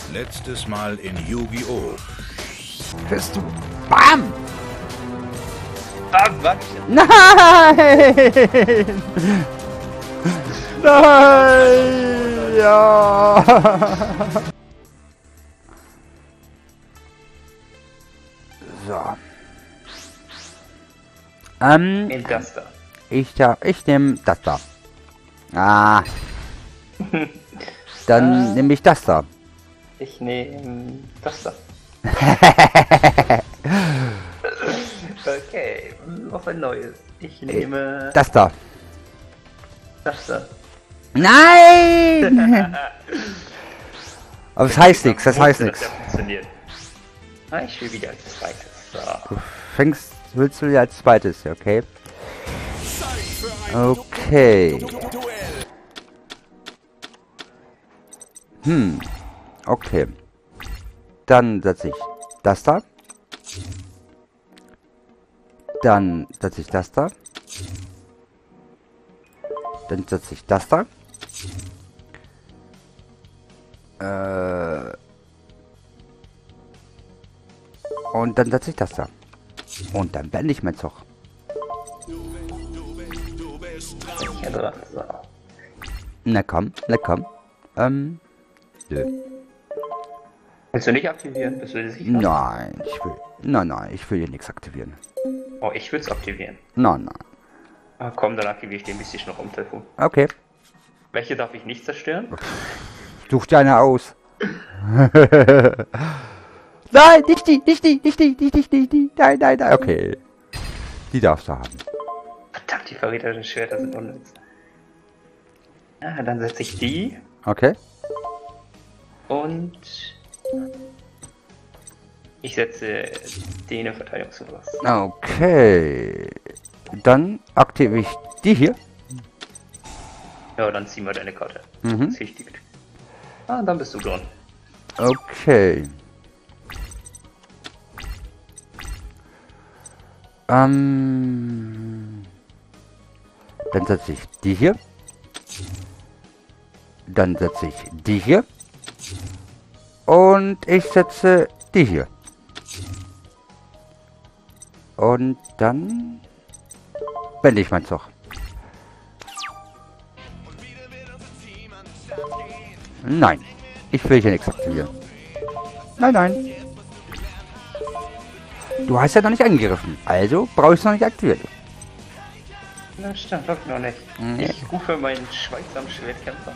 Letztes Mal in Yu-Gi-Oh! Hörst du? Bam! Ah, was? Nein! Nein! Ja! So. Nimm das da. Ich nehme das da. Ah. Dann nehme ich das da. Ich nehme das da. Okay, auf ein neues. Ich nehme Das da. das da. Nein! Aber das heißt nichts, das heißt nichts. Das funktioniert. Ah, ich will wieder als zweites. So. Willst du ja als zweites, okay? Okay. Okay. Dann setze ich das da. Dann setze ich das da. Dann setze ich das da. Und dann setze ich das da. Und dann beende ich mein Zug. Ich dran. So. Na komm, na komm. Nö. Willst du nicht aktivieren? Bist du dir sicher? Nein, ich will hier nichts aktivieren. Oh, ich will es aktivieren. Nein. Ah, komm, dann aktiviere ich den bis ich noch um Telefon. Okay. Welche darf ich nicht zerstören? Such dir eine aus. Nein, nicht die. Nein. Okay. Die darfst du haben. Verdammt, die verräterischen Schwerter sind unnütz. Ah, dann setze ich die Okay. und ich setze den im Verteidigungsmodus. Okay. Dann aktiviere ich die hier. Ja, dann ziehen wir deine Karte. Mhm. Zichtigt. Ah, dann bist du dran. Okay. Dann setze ich die hier. Dann setze ich die hier. Und ich setze die hier. Und dann beende ich meinen Zug. Nein, ich will hier nichts aktivieren. Nein. Du hast ja noch nicht angegriffen, also brauche ich es noch nicht aktivieren. Na, stimmt, hab ich noch nicht. Nee. Ich rufe meinen schweigsamen Schwertkämpfer.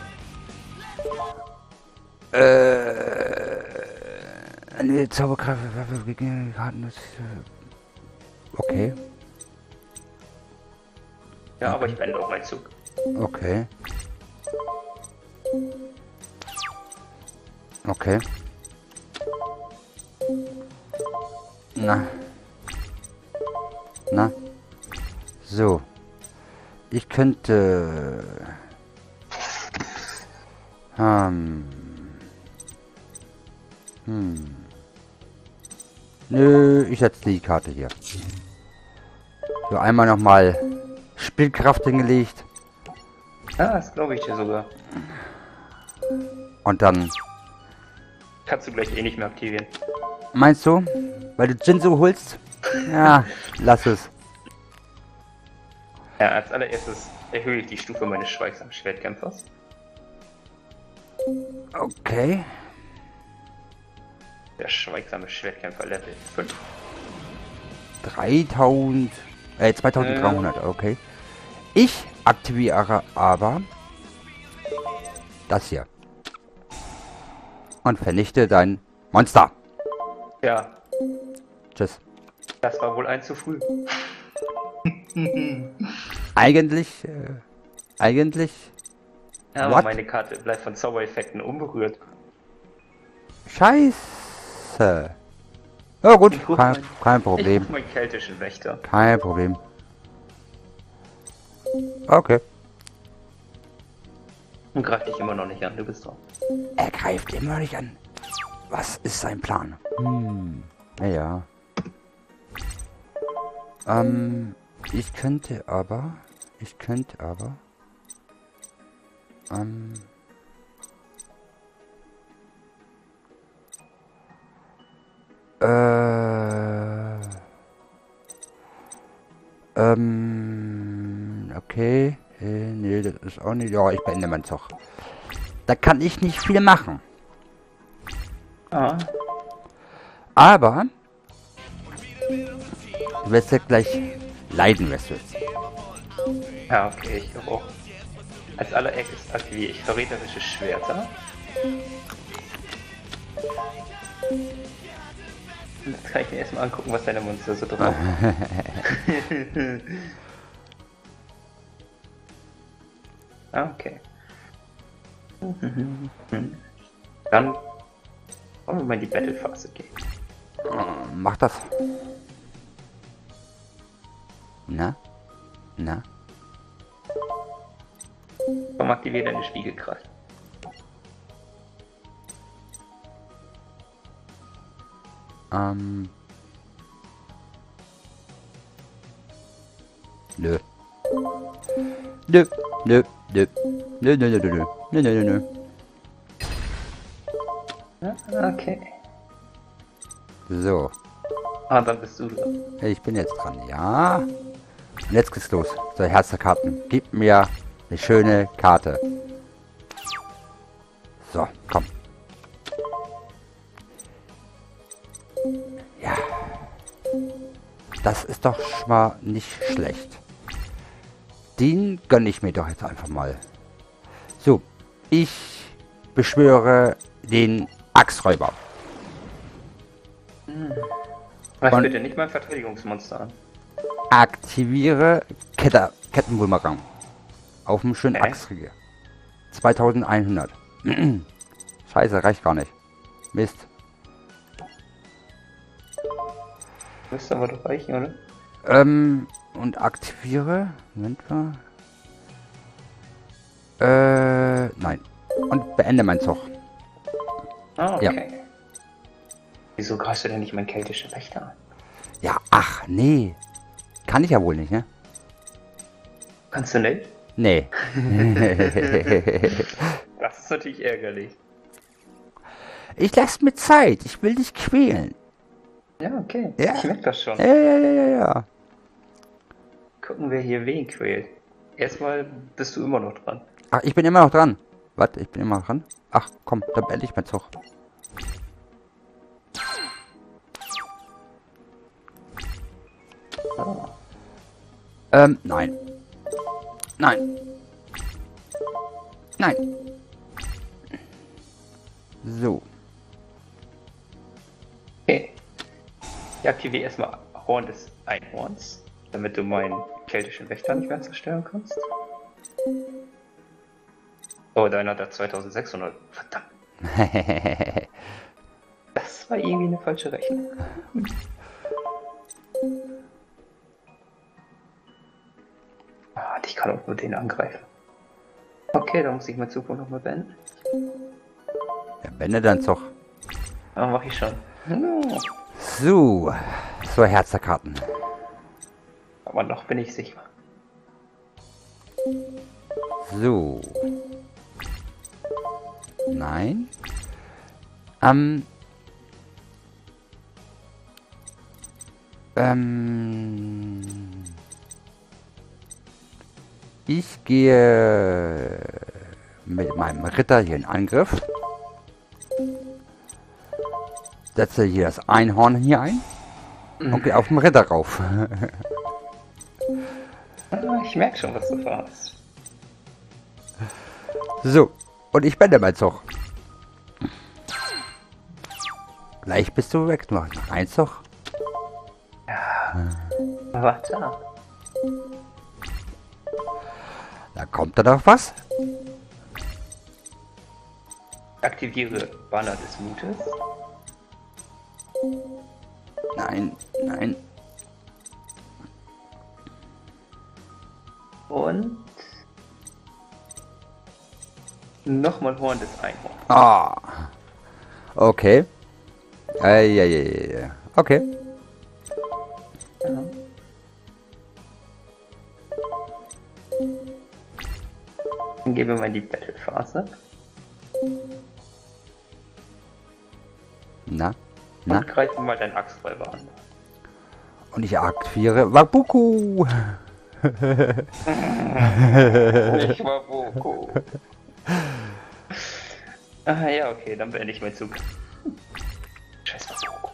Eine Zauberkraft. Okay. Ja, aber ich beende auch meinen Zug. Okay. Okay. Na. So. Ich könnte... Nö, ich setze die Karte hier. So, einmal nochmal Spielkraft hingelegt. Ah, das glaube ich dir sogar. Und dann... Kannst du gleich eh nicht mehr aktivieren. Meinst du? Weil du Jinzo holst? Ja, lass es. Ja, als allererstes erhöhe ich die Stufe meines schweigsamen Schwertkämpfers. Okay. Der schweigsame Schwertkämpfer Level 5. 2300, okay. Ich aktiviere aber das hier. Und vernichte dein Monster. Ja, Tschüss. das war wohl ein zu früh. Eigentlich. Ja, aber What? meine Karte bleibt von Zaubereffekten unberührt. Scheiße. Ja gut, Ich ruf kein Ich Problem. rufe meinen keltischen Wächter. Kein Problem. Okay. Und greif dich immer noch nicht an, du bist dran. Er greift immer nicht an. Was ist sein Plan? Naja. Ich könnte aber. Okay. Nee, das ist auch nicht. Ja, ich beende meinen Zug. Da kann ich nicht viel machen. Ah, Aber du wirst ja gleich leiden, wirst du jetzt. ja, okay, ich glaube auch. Als allererstes aktiviere ich verräterische Schwerter. Und jetzt kann ich mir erstmal angucken, was deine Monster so drauf haben. Ah, okay. Dann wollen wir mal in die Battle-Phase gehen. Mach das. Na? Na? Komm, aktiviere deine Spiegelkraft. Nö. Nö. Nö. Nö. Nö, nö, nö, nö, nö. Nö, nö, nö, nö. Ah, okay. So. Ah, dann bist du dran. Ich bin jetzt dran, ja. Und jetzt geht's los. So, Herz der Karten. Gib mir eine schöne Karte. So, komm. Ja. Das ist doch schon mal nicht schlecht. Den gönne ich mir doch jetzt einfach mal. So, ich beschwöre den Axträuber. Mach Und- bitte nicht mal ein Verteidigungsmonster an. Aktiviere Kettenboomerang. Auf dem schönen Axtregier. 2100. Scheiße, reicht gar nicht. Mist. Müsste aber doch reichen, oder? Und aktiviere. Moment mal. Nein. Und beende meinen Zug. Ah, okay. Ja. Wieso greifst du denn nicht meinen keltischen Wächter an? Ja, ach, nee. Kann ich ja wohl nicht, ne? Kannst du nicht? Nee. Das ist natürlich ärgerlich. Ich lass mir Zeit. Ich will dich quälen. Ja, okay. Ja. Ich merke das schon. Ja. Gucken, wer hier wen quält. Erstmal bist du immer noch dran. Ach, ich bin immer noch dran. Was? Ich bin immer noch dran? Ach, komm, dann beende ich meinen Zug. So. Nein. Nein. Nein. So. Okay. Ich aktiviere erstmal Horn des Einhorns, damit du meinen keltischen Wächter nicht mehr zerstören kannst. Oh, deiner hat 2600. Verdammt. Das war irgendwie eine falsche Rechnung. Ah, ich kann auch nur den angreifen. Okay, dann muss ich mein Zug wohl nochmal beenden. Ja, beende deinen Zug. Aber mach ich schon. So. So, Herz der Karten. Aber noch bin ich sicher. So. Nein. Ich gehe mit meinem Ritter hier in Angriff. Setze hier das Einhorn hier ein. Und gehe auf den Ritter rauf. Ah, ich merke schon, was du vorhast. So. Und ich beende meinen Zug. Gleich bist du weg. Noch ein Zug. Warte. Da kommt da noch was. Aktiviere Banner des Mutes. Nein, nein. Und nochmal Horn des Einhorns. Ah. Okay. Ja. Okay. Ja. Dann gehen wir mal in die Battle-Phase. Na? Na? Und greifen mal deinen Axträuber an. Und ich aktiviere Wabuku. Ich war Boko. Ah ja, okay, dann beende ich meinen Zug. Scheiß Boko.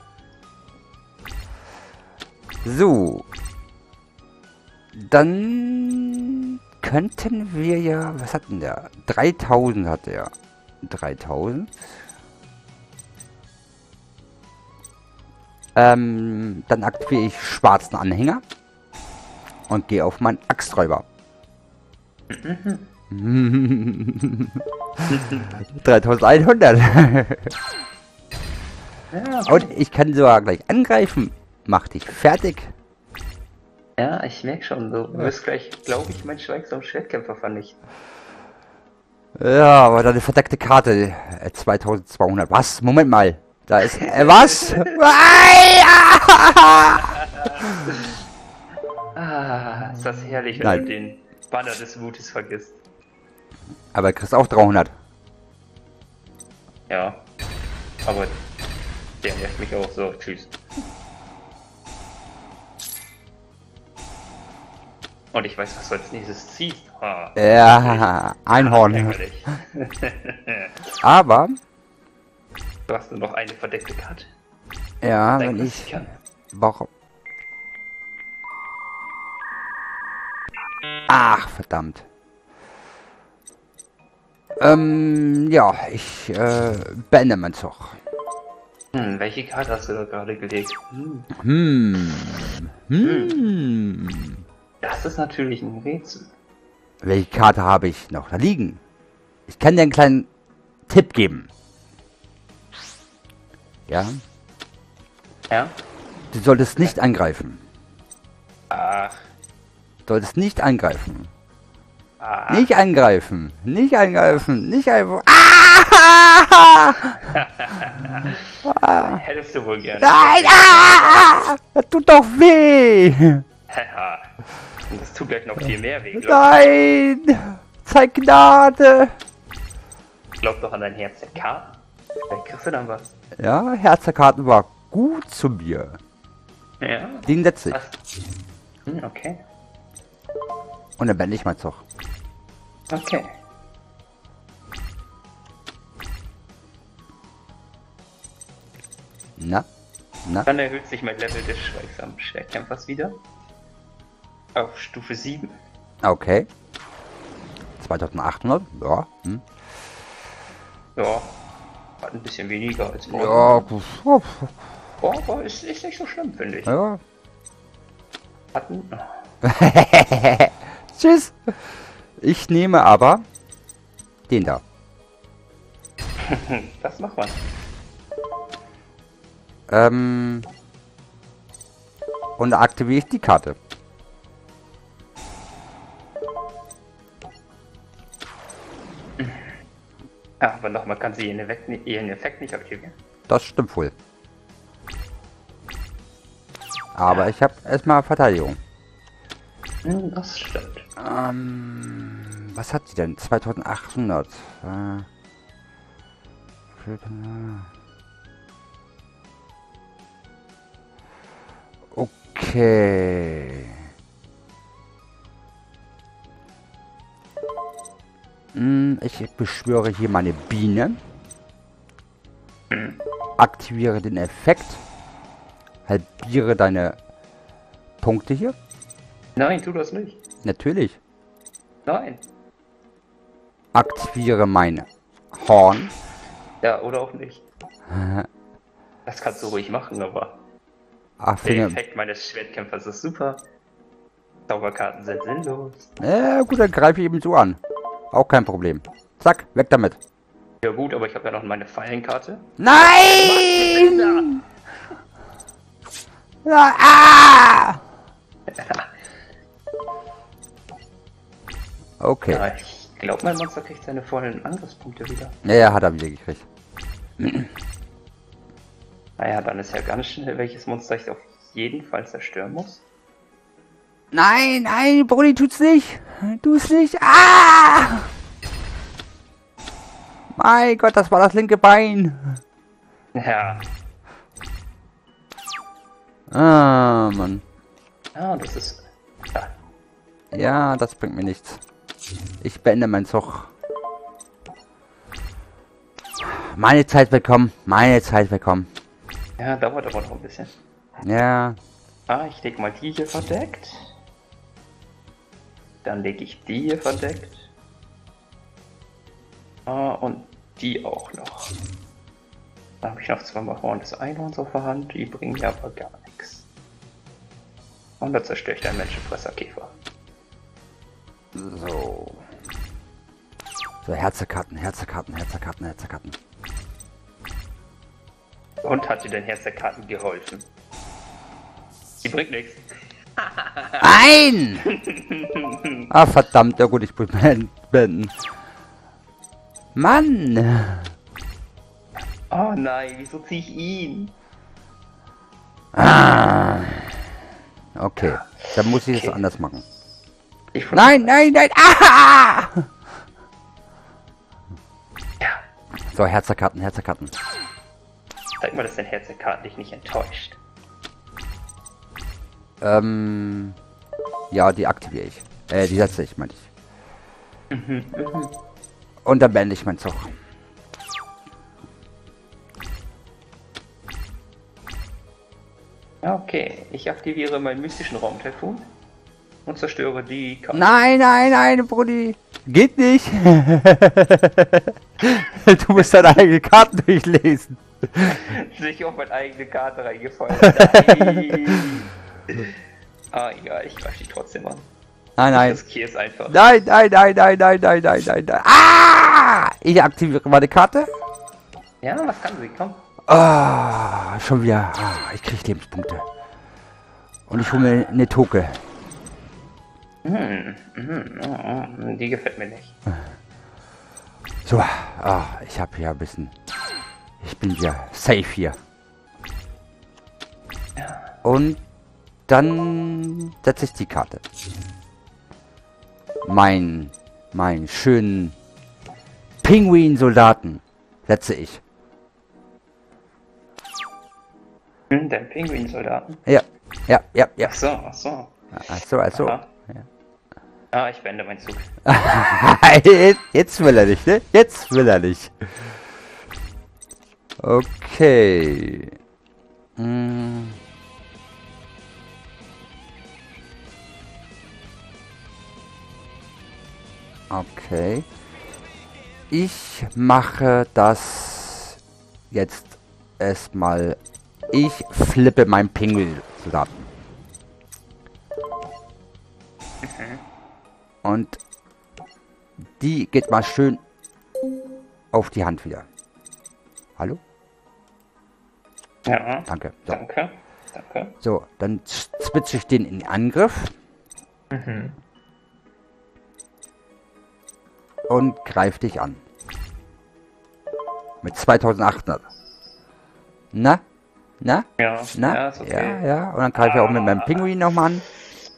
So. Dann könnten wir ja... Was hat denn der? 3000 hat er. 3000. Dann aktiviere ich schwarzen Anhänger. Und gehe auf meinen Axträuber. 3100. Ja, okay. Und ich kann sogar gleich angreifen. Mach dich fertig. Ja, ich merke schon, du wirst gleich, glaube ich, meinen schweigsamen Schwertkämpfer vernichten. Ja, aber deine verdeckte Karte. 2200. Was? Moment mal. Da ist... was? Ah, ist das herrlich, wenn Nein. du den Banner des Mutes vergisst. Aber du kriegst auch 300. Ja, aber der nervt mich auch so. Tschüss. Und ich weiß, was du als nächstes ziehst. Ah, Ja, Einhorn. ärgerlich. Aber, Du hast nur noch eine verdeckte Karte. ja, Zeig, wenn was ich... kann. Warum? Ach, verdammt. Ja, ich beende meinen Zug. Welche Karte hast du da gerade gelegt? Das ist natürlich ein Rätsel. Welche Karte habe ich noch da liegen? Ich kann dir einen kleinen Tipp geben. Ja? Ja? Du solltest nicht angreifen. Ach, Du solltest nicht angreifen. ach. Nicht angreifen. Nicht angreifen. Nicht einfach... Hättest du wohl gerne. Nein! Das tut doch weh! Haha. Und das tut gleich noch viel mehr weh. Nein! Zeig Gnade! Glaub doch an dein Herz der Karten. Vielleicht kriegst du dann was. Ja, Herz der Karten war gut zu mir. Ja? Den setze ich. Was? Okay. Und dann beende ich mal Zug. Okay. Na? Na? Dann erhöht sich mein Level des schweigsamen Schwertkämpfers wieder. Auf Stufe 7. Okay. 2800? Ja. Hm. Ja. Hat ein bisschen weniger als morgen. Ja, gut. Oh, aber ist nicht so schlimm, finde ich. Ja. Hatten. Tschüss. Ich nehme aber den da. Das macht man. Und da aktiviere ich die Karte. Ja, aber nochmal kann sie ihren Effekt nicht aktivieren. Das stimmt wohl. Aber ich habe erstmal Verteidigung. Das stimmt. Was hat sie denn? 2800. Okay. Ich beschwöre hier meine Biene. Aktiviere den Effekt. Halbiere deine Punkte hier. Nein, tu das nicht. Natürlich. Nein. Aktiviere mein Horn. Ja, oder auch nicht. Das kannst du ruhig machen, aber Ach, der Finger. Effekt meines Schwertkämpfers ist super. Zauberkarten sind sinnlos. Ja, gut, dann greife ich eben so an. Auch kein Problem. Zack, weg damit. Ja gut, aber ich habe ja noch meine Fallenkarte. Nein! Ah! Okay. Ja, ich glaube, mein Monster kriegt seine vollen Angriffspunkte wieder. Ja, hat er wieder gekriegt. Naja, dann ist ja ganz schnell, welches Monster ich auf jeden Fall zerstören muss. Nein, nein, Brudi, tut's nicht. Tu's nicht. Ah! Mein Gott, das war das linke Bein. Ja, Ah, Mann. Ah, das ist... Ja. Ja, das bringt mir nichts. Ich beende meinen Zug. Meine Zeit wird kommen. Meine Zeit wird kommen. Ja, dauert aber noch ein bisschen. Ja. Ah, ich lege mal die hier verdeckt. Dann lege ich die hier verdeckt. Ah, und die auch noch. Dann habe ich noch zweimal Horn des Einhorns auf der Hand. Die bringen mir aber gar nichts. Und da zerstöre ich den Menschenfresserkäfer. So. So, Herzerkarten, Herzerkarten, Herzerkarten, Herzerkarten. Und hat dir denn Herz der Karten geholfen? Die bringt nichts. Nein! Ah, verdammt. Ja gut, ich muss beenden. Mann! Oh nein, wieso ziehe ich ihn? Ah. Okay, dann muss ich es anders machen. Ich Nein, nein, nein! Ah! Ja. So, Herzerkarten, Herzerkarten. Zeig mal, dass dein Herz der Karten dich nicht enttäuscht. Ja, die aktiviere ich. Die setze ich, meine ich. Und dann beende ich meinen Zug. Okay, ich aktiviere meinen mystischen Raumtyphoon und zerstöre die Karte. Nein, nein, nein, Brudi. Geht nicht. Du musst deine eigenen Karten durchlesen. Sich auf meine eigene Karte reingefallen. Nein. Ah, egal, ich greife die trotzdem an. Nein, Ich nein. riskiere es einfach. Nein, nein, nein, nein, nein, nein, nein, nein, nein. Ah! Ich aktiviere meine Karte. Ja, was kann sie? Komm. Ah, schon wieder. Ah, ich kriege Lebenspunkte. Und ich hole mir eine Toke. Die gefällt mir nicht. So, ich habe hier ein bisschen... Ich bin ja safe hier. Und dann setze ich die Karte. Mein schönen Pinguin-Soldaten setze ich. Den Pinguin-Soldaten. Ja, ja, ja, ja. Ach so, ach so. Also. Aha. Ah, ich beende meinen Zug. Jetzt will er nicht, ne? Jetzt will er nicht. Okay. Okay. Ich mache das jetzt erstmal. Ich flippe meinen Pinguin-Soldaten. Und die geht mal schön auf die Hand wieder. Hallo? Ja, Danke. So, danke. Danke. so dann switche ich den in Angriff. Und greife dich an. Mit 2800. Na? Na? Ja, Na? ja, ist okay. Ja, ja. Und dann greife ich auch mit meinem Pinguin nochmal an.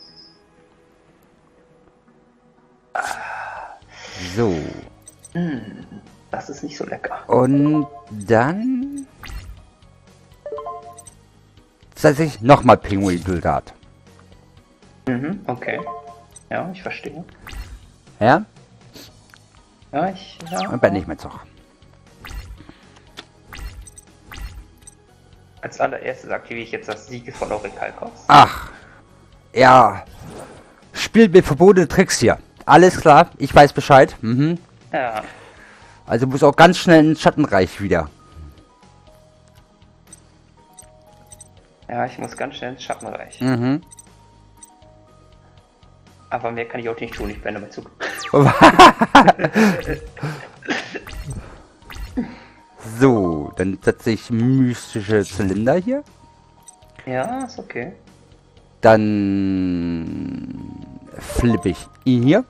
So. Das ist nicht so lecker. Und dann setze ich nochmal Pinguin-Soldat. Okay. Ja, ich verstehe. Ja? Ja, Und beende ich meinen Zug. Als allererstes aktiviere ich jetzt das Siege von Orikalkos. Ach. Ja. Spiel mit verbotene Tricks hier. Alles klar, ich weiß Bescheid. Ja. Also muss auch ganz schnell ins Schattenreich wieder. Ja, ich muss ganz schnell ins Schattenreich. Aber mehr kann ich auch nicht tun, ich beende meinen Zug. So, dann setze ich mystische Zylinder hier. Ja, ist okay. Dann flippe ich ihn hier.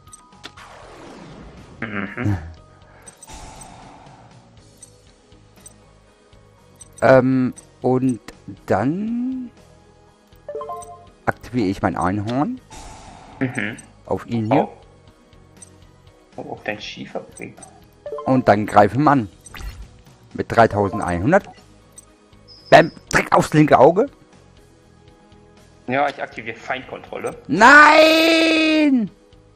Und dann aktiviere ich mein Einhorn auf ihn hier. Oh, auf dein Schieferbrief. Und dann greife ich ihn an. Mit 3100. Bam, direkt aufs linke Auge. Ja, ich aktiviere Feindkontrolle. Nein!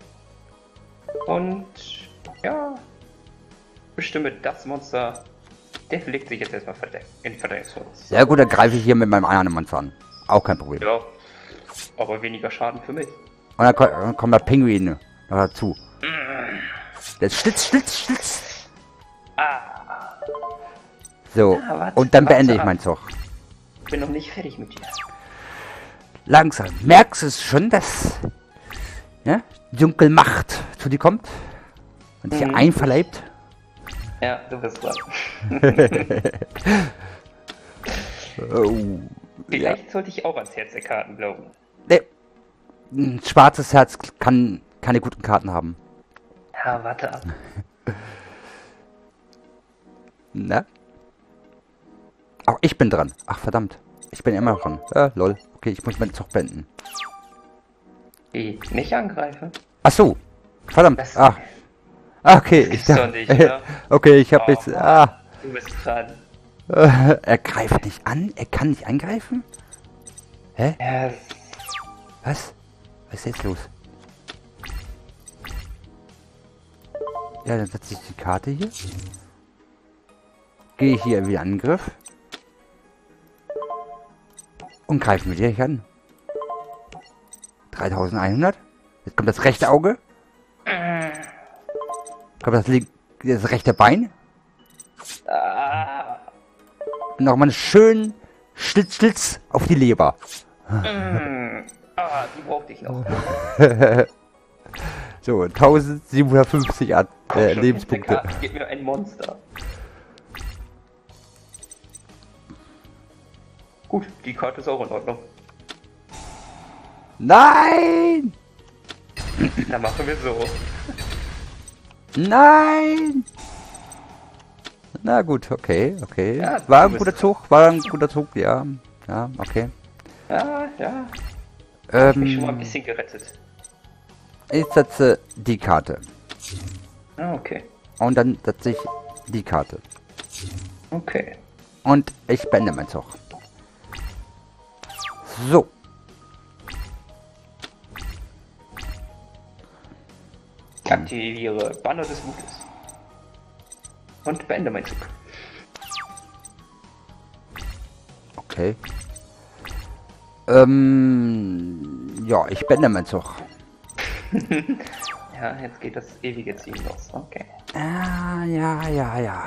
Und ja, bestimme das Monster. Der legt sich jetzt erstmal in Verteidigungsmodus. Sehr gut, dann greife ich hier mit meinem anderen Monster an. Auch kein Problem. Ja, aber weniger Schaden für mich. Und dann kommt der Pinguin noch dazu. Der Schlitz. So, Ja, warte, und dann beende warte ich meinen Zug. Ich bin noch nicht fertig mit dir. Langsam. Merkst du es schon, dass die dunkle Macht zu dir kommt? Und sich einverleibt? Ja, du bist dran. Oh. Vielleicht sollte ich auch ans Herz der Karten glauben. Nee. Ein schwarzes Herz kann keine guten Karten haben. Ja, warte ab. Na? Auch ich bin dran. Ach, verdammt. Ich bin immer dran. Lol. Okay, ich muss meinen Zug beenden. Wie? Nicht angreifen? Ach so. Verdammt. Das Ah. Okay, ich gibt's doch nicht, oder? Okay, ich habe Oh, jetzt... Du bist dran. Er greift nicht an? Er kann nicht angreifen? Hä? Ja, Was? Was ist jetzt los? Ja, dann setze ich die Karte hier. Gehe ich hier wieder in Angriff. Und greifen wir dich an. 3100. Jetzt kommt das rechte Auge. Kommt das rechte Bein. Nochmal einen schönen Schlitz auf die Leber. die brauchte ich noch. So, 1750 Lebenspunkte. Karte, gib mir ein Monster. Gut, die Karte ist auch in Ordnung. Nein! Dann machen wir so. Nein! Na gut, okay. Ja, War du ein bist guter Zug, ja. Ja, okay. Ja. Hab mich schon mal ein Ähm, bisschen gerettet. ich setze die Karte. Okay. Und dann setze ich die Karte. Okay. Und ich beende meinen Zug. So. Ich aktiviere Banner des Mutes. Und beende meinen Zug. Okay. Ja, ich beende meinen Zug. Ja, jetzt geht das ewige Ziehen los. Okay. Ja.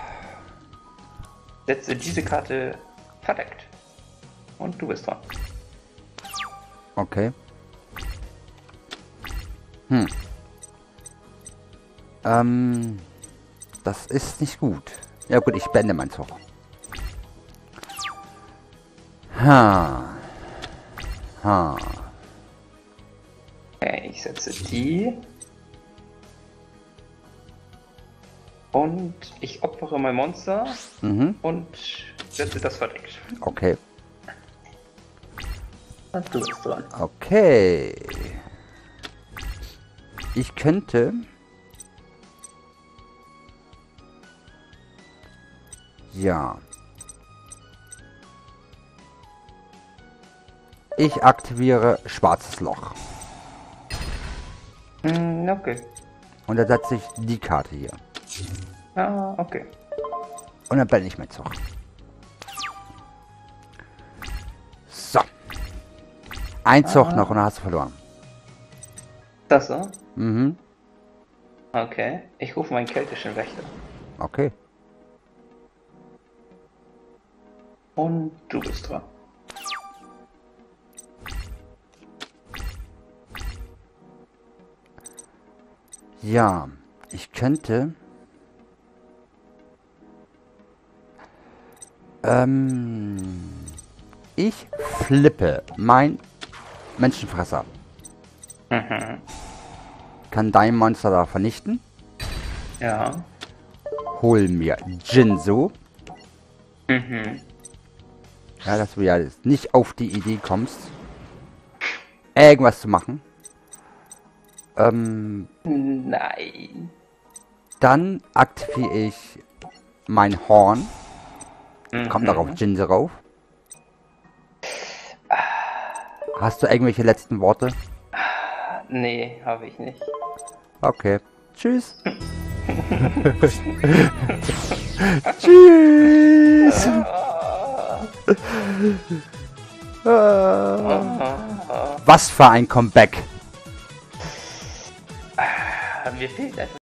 Setze diese Karte verdeckt. Und du bist dran. Okay. Das ist nicht gut. Ja gut, ich beende meinen Zug. Okay, ich setze die. Und ich opfere mein Monster und setze das verdeckt. Okay. Und du bist dran. Okay. Ich könnte... Ja. Ich aktiviere Schwarzes Loch. Okay. Und dann setze ich die Karte hier. Okay. Und dann beende ich meinen Zug. So. Ein Zug noch und dann hast du verloren. Das so? Mhm. Okay. Ich rufe meinen keltischen Wächter. Okay. Und du bist dran. Ja. Ich könnte... Ich flippe mein Menschenfresser. Kann dein Monster da vernichten. Ja. Hol mir Jinzo. Ja, dass du ja nicht auf die Idee kommst, irgendwas zu machen. Nein. Dann aktiviere ich mein Horn. Kommt darauf Jinzo rauf. Hast du irgendwelche letzten Worte? Nee, habe ich nicht. Okay. Tschüss. Tschüss. Was für ein Comeback. Mir fehlt etwas.